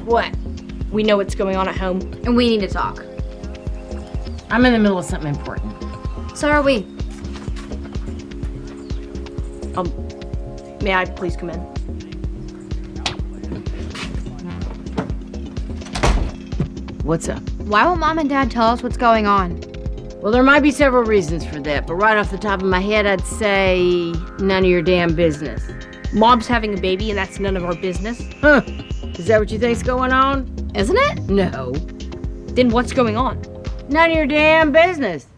What? We know what's going on at home. And we need to talk. I'm in the middle of something important. So are we. May I please come in? What's up? Why won't Mom and Dad tell us what's going on? Well, there might be several reasons for that, but right off the top of my head, I'd say none of your damn business. Mom's having a baby and that's none of our business? Huh. Is that what you think's going on? Isn't it? No. Then what's going on? None of your damn business.